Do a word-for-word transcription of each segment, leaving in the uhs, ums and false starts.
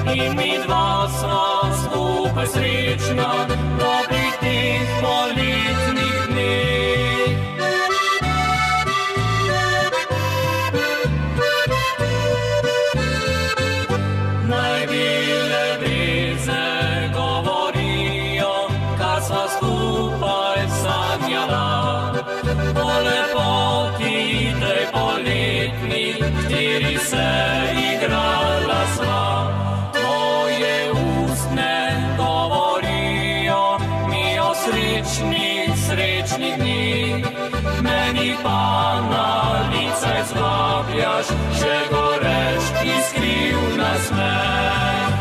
in mi dva sva skupaj srečna, dobrih teh poletnih dneh. Naj bile breze govorijo, kar sva skupaj sanjala, o lepoti tej poletni, štiri se igrala sva. Tvoje ustne govorijo mi o srečnih, srečnih dneh, meni pa na lice zvabljaš še goreš iskriv nasmeh.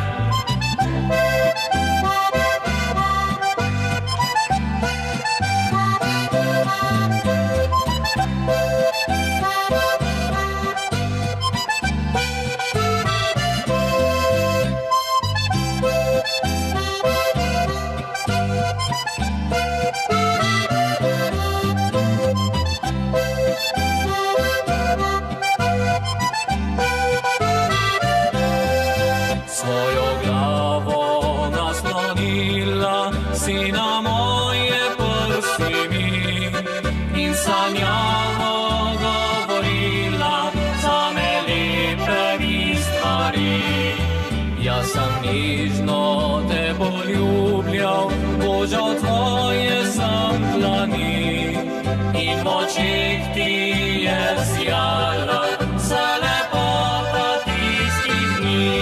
Svojo glavo naslonila si na moje prsi mi in sanjavo govorila same lepe mi stvari. Jaz sem nižno te poljubljal, božal tvoje sem dlani in v očeh ti je sijala vsa lepota tistih dni.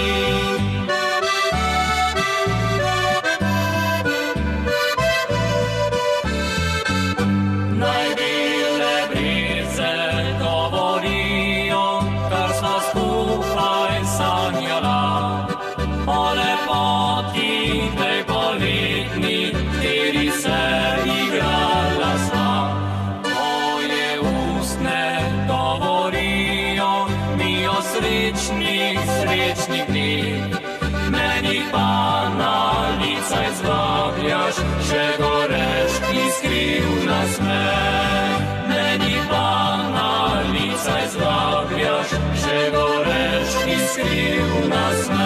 Naj bile breze govorijo, kar sva skupaj sanjala, o lepoti tej poletni, štiri se igrala sva. Tvoje ustne govorijo mi o srečnih, srečnih dneh, meni pa na lice zvabljaš še goreš iskriv nasmeh. Meni pa na lice zvabljaš še goreš iskriv nasmeh.